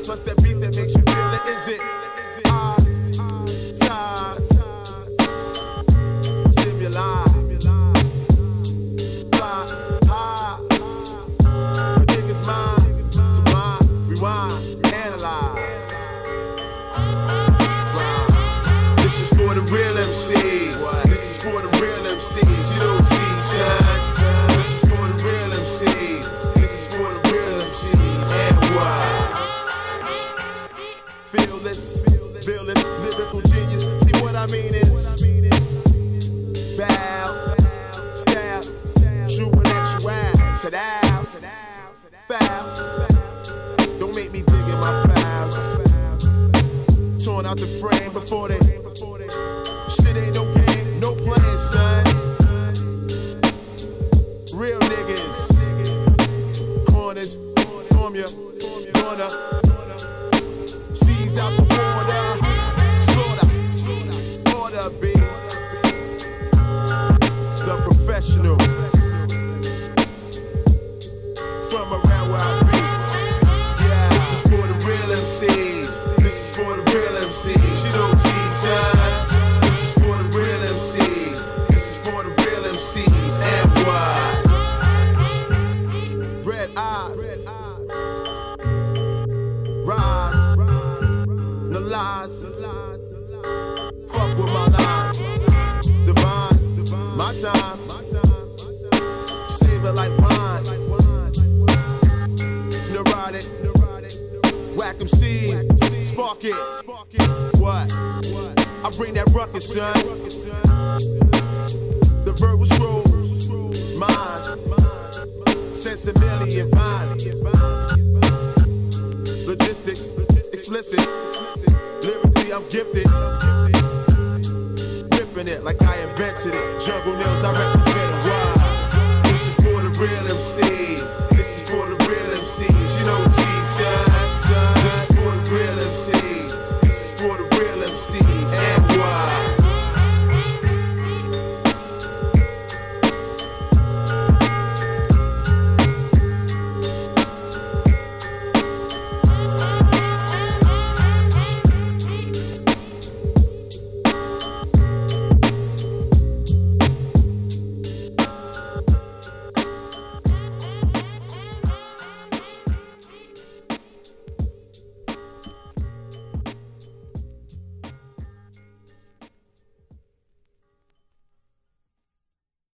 plus that beat that makes you feel it. Is it size, stimuli, fly high, the niggas mind, sublime, rewind, analyze. This is for the real MCs. This is for the real MCs. You don't see, son. This is for the real MCs. This is for the real MCs. And why? Fearless, lyrical genius. See what I mean is bow, style, true intellectual, foul. Don't make me dig in my files. Torn out the frame before they. Shit ain't no game, no playing, son. Real niggas, corners, form ya, gonna seize out the border, slaughter, order be the professional from around where I be. Yeah, this is for the real MCs. This is for the real MCs. You know, son. This is for the real MCs. This is for the real MCs. And why? Red eyes, rise, no lies, fuck with my lies, divine, my time, save it like wine, neurotic, whack 'em seed, spark it, what? I bring that ruckus, son, the verbal scrolls, minds, sense a million vines, logistics, explicit, lyrically I'm gifted, ripping it like I invented it, jungle nails I represent, why? This is for the real MCs.